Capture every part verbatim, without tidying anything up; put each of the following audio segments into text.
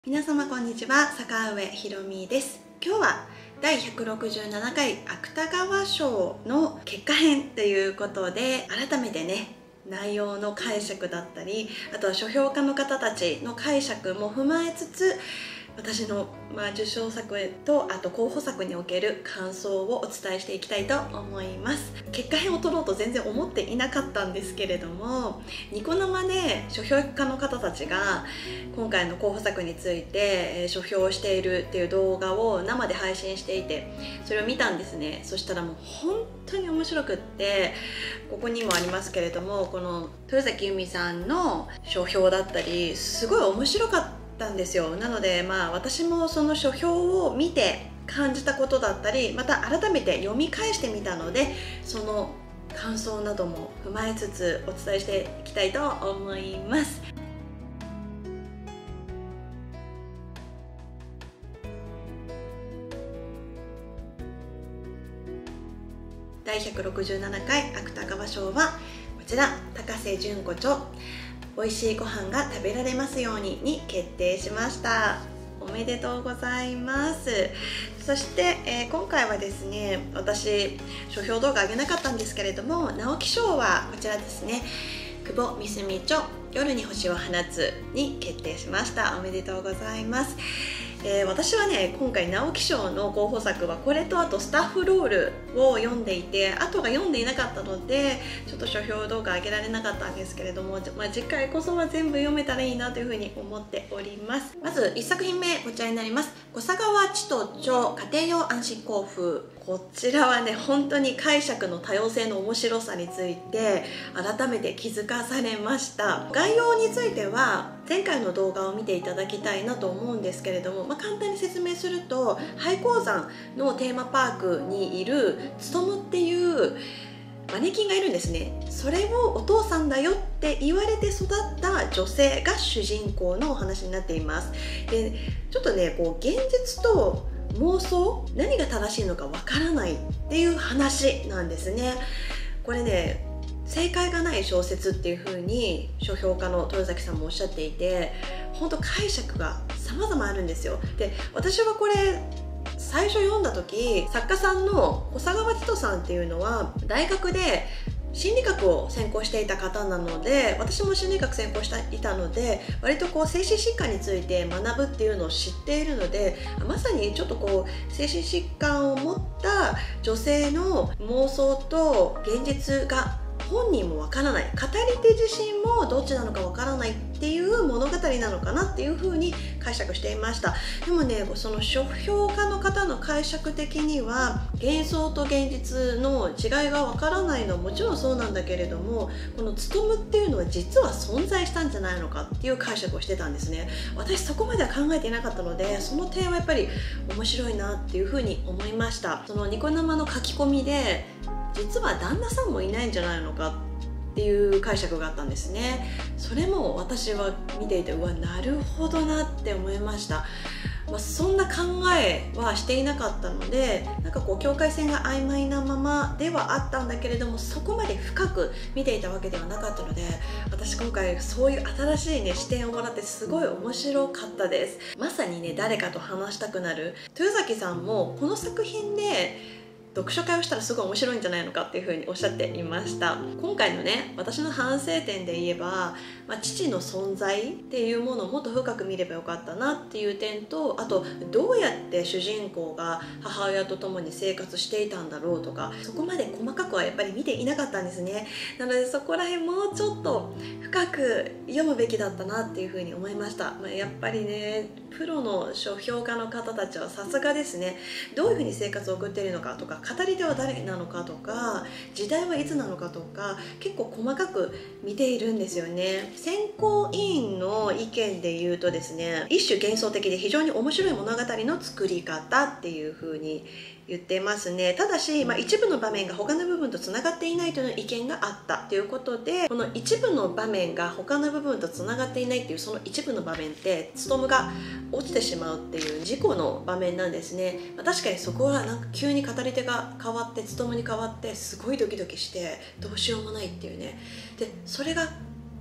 皆様こんにちは、坂上ひろみです。今日はだいひゃくろくじゅうななかい芥川賞の結果編ということで、改めてね内容の解釈だったり、あとは書評家の方たちの解釈も踏まえつつ、私の、まあ、受賞作とあと候補作における感想をお伝えしていきたいと思います。結果編を取ろうと全然思っていなかったんですけれども、ニコ生で書評家の方たちが今回の候補作について書評をしているっていう動画を生で配信していて、それを見たんですね。そしたらもう本当に面白くって、ここにもありますけれども、この豊崎由実さんの書評だったりすごい面白かったんですよ。なのでまあ私もその書評を見て感じたことだったり、また改めて読み返してみたので、その感想なども踏まえつつお伝えしていきたいと思います。だいひゃくろくじゅうななかい芥川賞はこちら、高瀬隼子著美味しいご飯が食べられますようにに決定しました。おめでとうございます。そして、えー、今回はですね、私書評動画上げなかったんですけれども、直木賞はこちらですね、久保美澄著夜に星を放つに決定しました。おめでとうございます。えー、私はね、今回直木賞の候補作はこれとあとスタッフロールを読んでいて、あとが読んでいなかったのでちょっと書評動画上げられなかったんですけれども、まあ、次回こそは全部読めたらいいなというふうに思っております。まずいっさくひんめ、こちらになります。小佐川千と著家庭用安心校風。こちらはね、本当に解釈の多様性の面白さについて改めて気づかされました。概要については前回の動画を見ていただきたいなと思うんですけれども、まあ、簡単に説明すると、廃鉱山のテーマパークにいるつとむっていうマネキンがいるんですね。それをお父さんだよって言われて育った女性が主人公のお話になっています。でちょっとね、こう現実と妄想、何が正しいのかわからないっていう話なんですね。これね、正解がない小説っていう風に書評家の豊崎さんもおっしゃっていて、本当解釈が様々あるんですよ。で私はこれ最初読んだ時、作家さんの小佐川千とさんっていうのは大学で心理学を専攻していた方なので、私も心理学専攻していたので、割とこう精神疾患について学ぶっていうのを知っているので、まさにちょっとこう精神疾患を持った女性の妄想と現実が本人もわからない、語り手自身もどっちなのかわからないっていう物語なのかなっていう風に解釈していました。でもね、その書評家の方の解釈的には幻想と現実の違いがわからないのはもちろんそうなんだけれども、このつとむっていうのは実は存在したんじゃないのかっていう解釈をしてたんですね。私そこまでは考えていなかったので、その点はやっぱり面白いなっていう風に思いました。そのニコ生の書き込みで、実は旦那さんもいないんじゃないのかっていう解釈があったんですね。それも私は見ていて、うわ、なるほどなって思いました。まあ、そんな考えはしていなかったので、なんかこう境界線が曖昧なままではあったんだけれども、そこまで深く見ていたわけではなかったので、私今回そういう新しいね視点をもらってすごい面白かったです。まさにね、誰かと話したくなる。豊崎さんもこの作品で読書会をしたらすごい面白いんじゃないのかっていうふうにおっしゃっていました。今回のね、私の反省点で言えば、まあ、父の存在っていうものをもっと深く見ればよかったなっていう点と、あとどうやって主人公が母親と共に生活していたんだろうとか、そこまで細かくはやっぱり見ていなかったんですね。なのでそこら辺もうちょっと深く読むべきだったなっていうふうに思いました。まあ、やっぱりね、プロの書評家の方たちはさすがですね。どういうふうに生活を送っているのかとか、語り手は誰なのかとか、時代はいつなのかとか、結構細かく見ているんですよね。選考委員の意見で言うとですね、一種幻想的で非常に面白い物語の作り方っていう風に言ってますね。ただし、まあ、一部の場面が他の部分とつながっていないという意見があったということで、この一部の場面が他の部分とつながっていないっていう、その一部の場面ってつとむが落ちてしまうっていう事故の場面なんですね。まあ、確かにそこはなんか急に語り手が変わって、つとむに変わってすごいドキドキしてどうしようもないっていうね。でそれが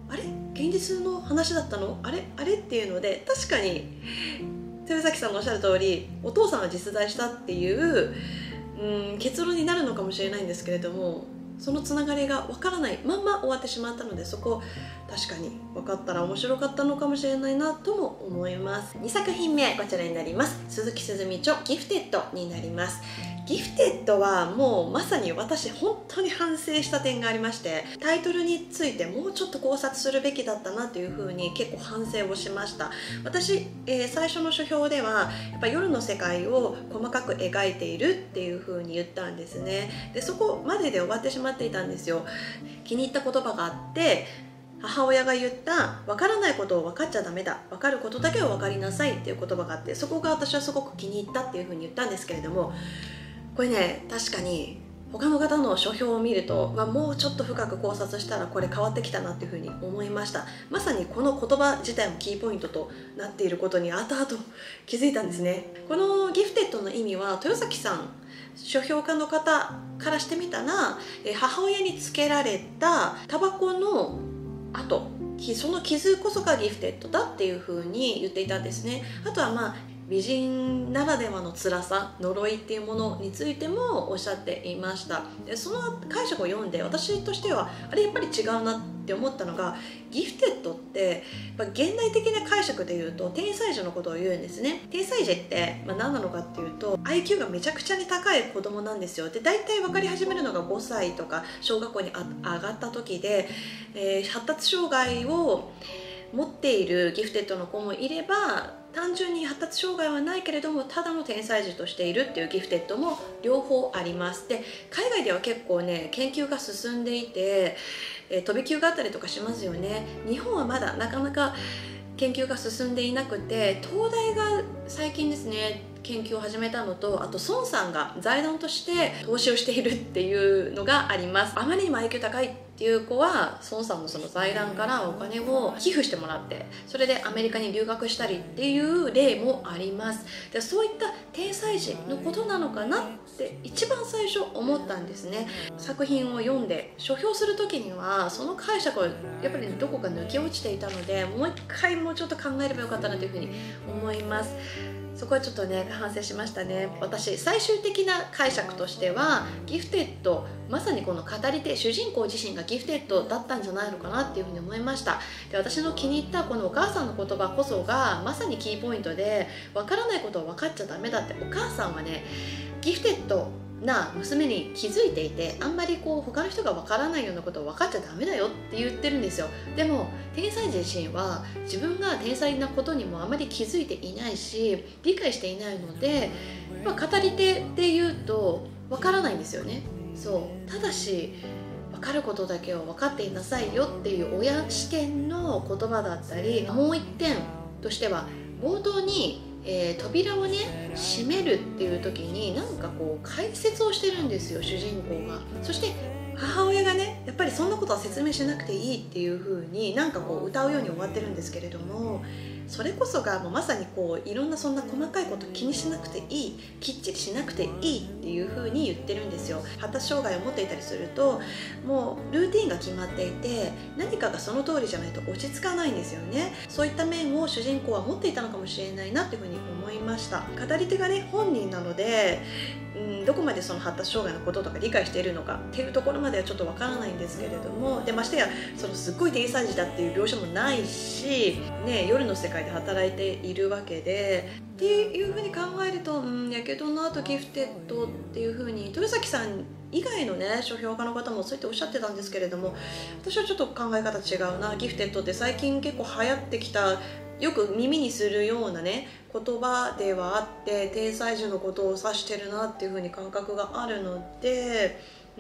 あれ現実の話だったのあれあれっていうので、確かに豊崎さんのおっしゃる通りお父さんは実在したっていううん結論になるのかもしれないんですけれども、そのつながりがわからないまんま終わってしまったので、そこ確かに分かったら面白かったのかもしれないなとも思います。にさく品目こちらになります。鈴木すずみ著ギフテッドになります。ギフテッドはもうまさに私本当に反省した点がありまして、タイトルについてもうちょっと考察するべきだったなというふうに結構反省をしました。私、えー、最初の書評ではやっぱ夜の世界を細かく描いているっていうふうに言ったんですね。でそこまでで終わってしまっていたんですよ。気に入った言葉があって、母親が言った分からないことを分かっちゃダメだ、分かることだけを分かりなさいっていう言葉があって、そこが私はすごく気に入ったっていうふうに言ったんですけれども、これね確かに他の方の書評を見ると、まあ、もうちょっと深く考察したらこれ変わってきたなっていうふうに思いました。まさにこの言葉自体もキーポイントとなっていることに後々気づいたんですね。このギフテッドの意味は、豊崎さん書評家の方からしてみたら、母親につけられたタバコの跡、その傷こそがギフテッドだっていうふうに言っていたんですね。あとはまあ美人ならではの辛さ、呪いっていうものについてもおっしゃっていました。でその解釈を読んで私としてはあれやっぱり違うなって思ったのが、ギフテッドってやっぱ現代的な解釈で言うと天才児のことを言うんですね。天才児って、まあ、何なのかっていうと アイキュー がめちゃくちゃに高い子供なんですよ。で大体分かり始めるのがごさいとか小学校に上がった時で、えー、発達障害を持っているギフテッドの子もいれば、単純に発達障害はないけれどもただの天才児としているっていうギフテッドも両方あります。で海外では結構ね研究が進んでいて、えー、飛び級があったりとかしますよね。日本はまだなかなか研究が進んでいなくて、東大が最近ですね研究を始めたのと、あと孫さんが財団として投資をしているっていうのがあります。あまりにも アイキュー 高いっていう子は孫さんのその財団からお金を寄付してもらって、それでアメリカに留学したりっていう例もあります。でそういった天才児のことなのかなって一番最初思ったんですね。作品を読んで書評する時にはその解釈をやっぱりどこか抜け落ちていたので、もう一回もうちょっと考えればよかったなというふうに思います。そこはちょっとね反省しましたね。私最終的な解釈としてはギフテッド、まさにこの語り手主人公自身がギフテッドだったんじゃないのかなっていうふうに思いました。で私の気に入ったこのお母さんの言葉こそがまさにキーポイントで、分からないことを分かっちゃダメだって、お母さんはねギフテッドな娘に気づいていて、あんまりこう他の人が分からないようなことを分かっちゃダメだよって言ってるんですよ。でも天才児自身は自分が天才なことにもあまり気づいていないし理解していないので、まあ、語り手で言うと分からないんですよね。そうただし分かることだけを分かっていなさいよっていう親視点の言葉だったり、もう一点としては冒頭にえー、扉をね閉めるっていう時になんかこう解説をしてるんですよ主人公が。そして母親がねやっぱりそんなことは説明しなくていいっていう風になんかこう歌うように終わってるんですけれども、それこそがもうまさにこういろんなそんな細かいこと気にしなくていい、きっちりしなくていいっていう風に言ってるんですよ。発達障害を持っていたりするともうルーティンが決まっていて何かがその通りじゃないと落ち着かないんですよね。そういった面を主人公は持っていたのかもしれないなっていう風に思いました。語り手がね本人なので、うん、どこまでその発達障害のこととか理解しているのかっていうところまではちょっとわからないんですけれども、でましてやそのすっごい天才児だっていう描写もないし、ね、夜の世界で働いているわけでっていうふうに考えると、うん、やけどの後ギフテッドっていうふうに豊崎さん以外のね書評家の方もそうやっておっしゃってたんですけれども、私はちょっと考え方違うな。ギフテッドって最近結構流行ってきた、よく耳にするようなね言葉ではあって天才児のことを指してるなっていう風に感覚があるので、うん、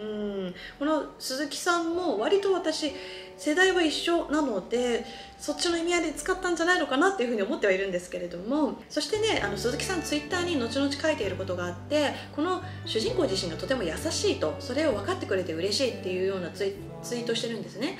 この鈴木さんも割と私世代は一緒なのでそっちの意味合いで使ったんじゃないのかなっていうふうに思ってはいるんですけれども、そしてねあの鈴木さんツイッターに後々書いていることがあって、この主人公自身がとても優しいと、それを分かってくれて嬉しいっていうようなツイ、ツイートしてるんですね。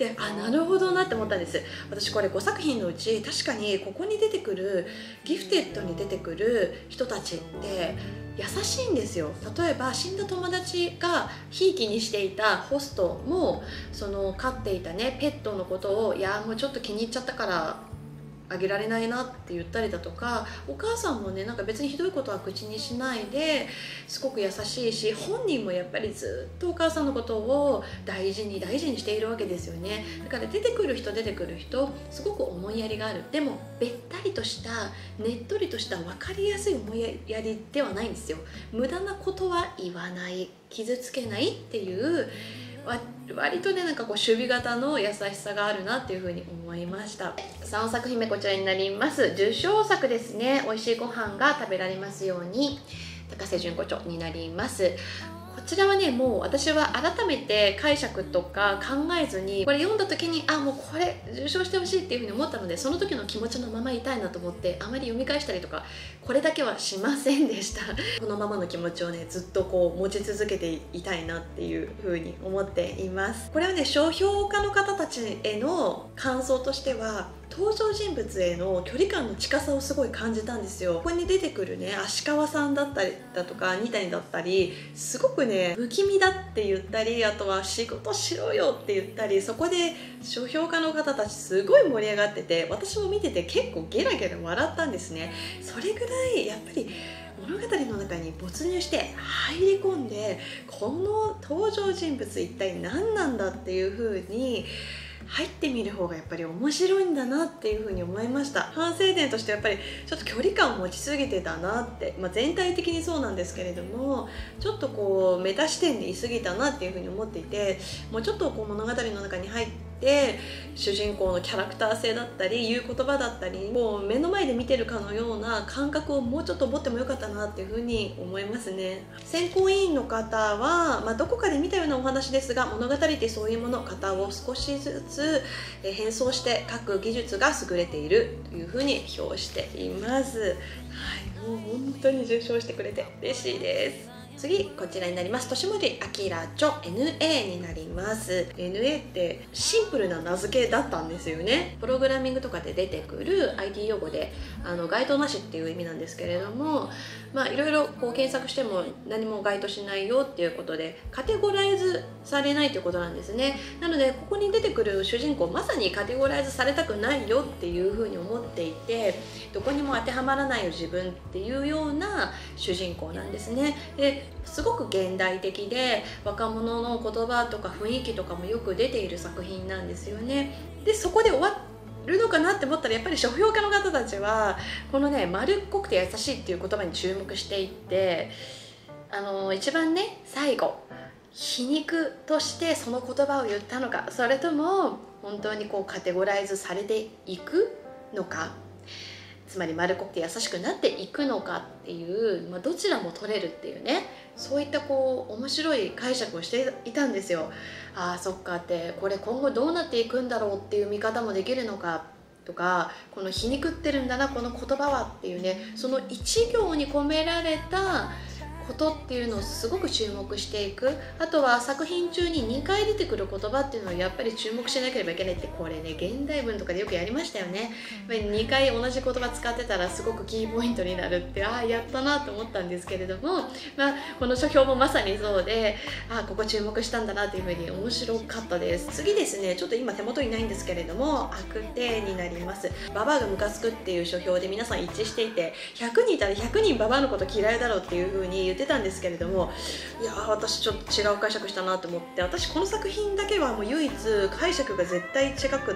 で、あ、なるほどなって思ったんです。私これごさく品のうち確かにここに出てくるギフテッドに出てくる人たちって優しいんですよ。例えば死んだ友達がひいきにしていたホストも、その飼っていたねペットのことを、いやもうちょっと気に入っちゃったからあげられないなって言ったりだとか、お母さんもねなんか別にひどいことは口にしないですごく優しいし、本人もやっぱりずっとお母さんのことを大事に大事にしているわけですよね。だから出てくる人出てくる人すごく思いやりがある。でもべったりとしたねっとりとした分かりやすい思いやりではないんですよ。無駄なことは言わない、傷つけないっていう割とねなんかこう守備型の優しさがあるなっていうふうに思いました。さんさく品目こちらになります。受賞作ですね。美味しいご飯が食べられますように、高瀬純子著になります。こちらはねもう私は改めて解釈とか考えずに、これ読んだ時にあもうこれ受賞してほしいっていうふうに思ったので、その時の気持ちのままいたいなと思ってあまり読み返したりとかこれだけはしませんでした。このままの気持ちをねずっとこう持ち続けていたいなっていうふうに思っています。これはね書評家の方たちへの感想としては、登場人物への距離感の近さをすごい感じたんですよ。ここに出てくるね足川さんだったりだとか二谷だったり、すごくね不気味だって言ったり、あとは仕事しろよって言ったり、そこで書評家の方たちすごい盛り上がってて、私も見てて結構ゲラゲラ笑ったんですね。それぐらいやっぱり物語の中に没入して入り込んで、この登場人物一体何なんだっていう風に入ってみる方がやっぱり面白いんだなっていうふうに思いました。反省点としてやっぱりちょっと距離感を持ちすぎてたなって、まあ、全体的にそうなんですけれども、ちょっとこうメタ視点でいすぎたなっていうふうに思っていて、もうちょっとこう物語の中に入って主人公のキャラクター性だったり言う言葉だったり、もう目の前で見てるかのような感覚をもうちょっと持ってもよかったなっていうふうに思いますね。選考委員の方は、まあ、どこかで見たようなお話ですが、物語ってそういうもの、型を少しずつ変装して書く技術が優れているというふうに評しています。はい、もう本当に受賞してくれて嬉しいです。次こちらになります。年森明著 エヌエー になります。 エヌエー ってシンプルな名付けだったんですよね。プログラミングとかで出てくる アイティー 用語で、あの該当なしっていう意味なんですけれども、まあいろいろこう検索しても何も該当しないよっていうことでカテゴライズされないということなんですね。なのでここに出てくる主人公、まさにカテゴライズされたくないよっていうふうに思っていて、どこにも当てはまらないよ自分っていうような主人公なんですね。ですごく現代的で若者の言葉とか雰囲気とかもよく出ている作品なんですよね。でそこで終わるのかなって思ったら、やっぱり書評家の方たちはこのね丸っこくて優しいっていう言葉に注目していって、あの一番ね最後皮肉としてその言葉を言ったのか、それとも本当にこうカテゴライズされていくのか、つまり丸っこくて優しくなっていくのかっていう、まあ、どちらも取れるっていうね、そういったこう面白い解釈をしていたんですよ。ああそっかって、これ今後どうなっていくんだろうっていう見方もできるのかとか、この皮肉ってるんだなこの言葉はっていうね、その一行に込められたことっていうのをすごく注目していく。あとは作品中ににかい出てくる言葉っていうのをやっぱり注目しなければいけないって、これね現代文とかでよくやりましたよね。にかい同じ言葉使ってたらすごくキーポイントになるって、ああやったなと思ったんですけれども、まあ、この書評もまさにそうで、ああここ注目したんだなっていうふうに面白かったです。次ですね、ちょっと今手元にないんですけれども悪定になります。ババアがムカつくっていう書評で皆さん一致していて、ひゃくにんいたらひゃくにんババアのこと嫌いだろうっていうふうに言ってたんですけれども、いや私ちょっと違う解釈したなと思って、私この作品だけはもう唯一解釈が絶対違くって、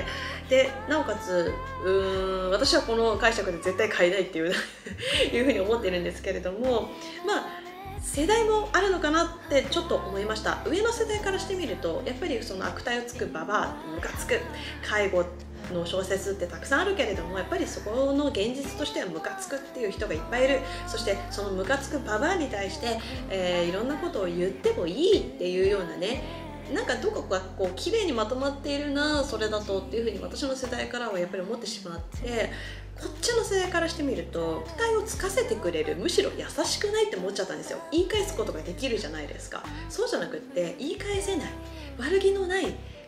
でなおかつうーん私はこの解釈で絶対買いないっていういうふうに思ってるんですけれども、まあ世代もあるのかなってちょっと思いました。上の世代からしてみるとやっぱりその悪態をつくババア、ムカつく介護の小説ってたくさんあるけれども、やっぱりそこの現実としてはムカつくっていう人がいっぱいいる。そしてそのムカつくババアに対して、えー、いろんなことを言ってもいいっていうようなね、なんかどこかこう綺麗にまとまっているなそれだとっていうふうに私の世代からはやっぱり思ってしまって、こっちの世代からしてみると期待をつかせてくれる、むしろ優しくないって思っちゃったんですよ。言い返すことができるじゃないですか。そうじゃなくって言い返せない、悪気のない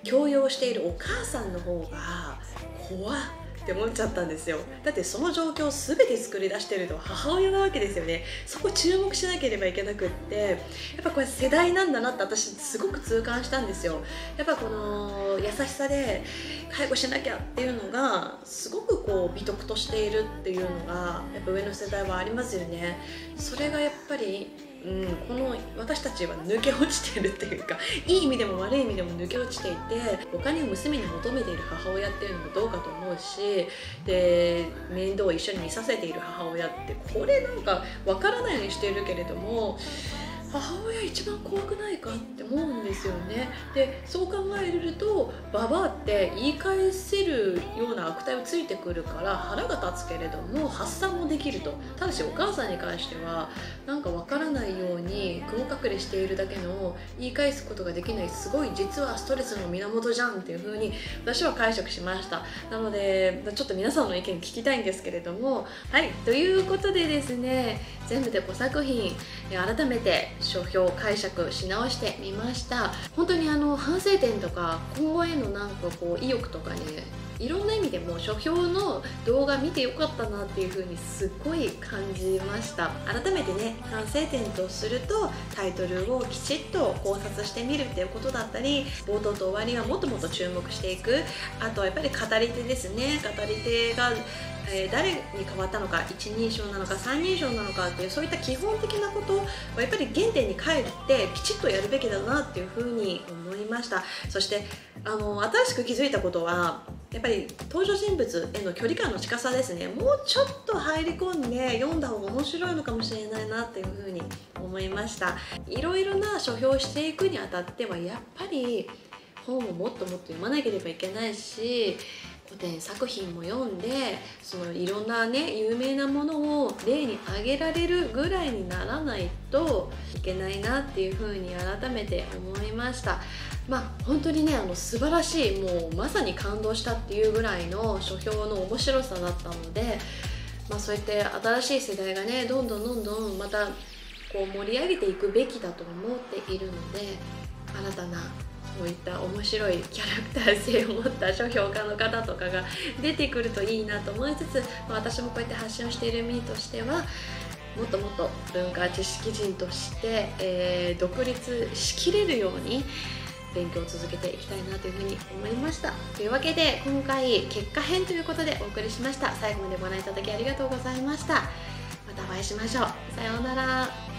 強要しているお母さんの方が怖っって思っちゃったんですよ。だってその状況を全て作り出しているのは母親なわけですよね。そこ注目しなければいけなくって、やっぱこれ世代なんだなって私すごく痛感したんですよ。やっぱこの優しさで介護しなきゃっていうのがすごくこう美徳としているっていうのがやっぱ上の世代はありますよね。それがやっぱりうん、この私たちは抜け落ちてるっていうか、いい意味でも悪い意味でも抜け落ちていて、お金を娘に求めている母親っていうのもどうかと思うし、で面倒を一緒に見させている母親ってこれなんか分からないようにしているけれども、母親一番怖くないかって思うんですよね。でそう考えるとババアって言い返せるような悪態をついてくるから腹が立つけれども発散もできると。ただしお母さんに関してはなんかわからないように雲隠れしているだけの言い返すことができない、すごい実はストレスの源じゃんっていう風に私は解釈しました。なのでちょっと皆さんの意見聞きたいんですけれども、はい、ということでですね、全部でごさく品改めて書評解釈し直してみました。本当にあの反省点とか今後へのなんかこう意欲とかね、いろんな意味でも書評の動画見てよかったなっていう風にすっごい感じました。改めてね、反省点とするとタイトルをきちっと考察してみるっていうことだったり、冒頭と終わりはもっともっと注目していく、あとはやっぱり語り手ですね。語り手がえー、誰に変わったのか、一人称なのか三人称なのかっていうそういった基本的なことはやっぱり原点に帰ってきちっとやるべきだなっていうふうに思いました。そしてあの新しく気づいたことはやっぱり登場人物への距離感の近さですね。もうちょっと入り込んで読んだ方が面白いのかもしれないなっていうふうに思いました。いろいろな書評をしていくにあたってはやっぱり本をもっともっと読まなければいけないし、古典作品も読んでそのいろんなね有名なものを例に挙げられるぐらいにならないといけないなっていうふうに改めて思いました。まあ本当にねあの素晴らしい、もうまさに感動したっていうぐらいの書評の面白さだったので、まあ、そうやって新しい世代がねどんどんどんどんまたこう盛り上げていくべきだと思っているので、新たなこういった面白いキャラクター性を持った書評家の方とかが出てくるといいなと思いつつ、まあ、私もこうやって発信をしている身としてはもっともっと文化知識人として、えー、独立しきれるように勉強を続けていきたいなというふうに思いました。というわけで今回結果編ということでお送りしました。最後までご覧いただきありがとうございました。またお会いしましょう。さようなら。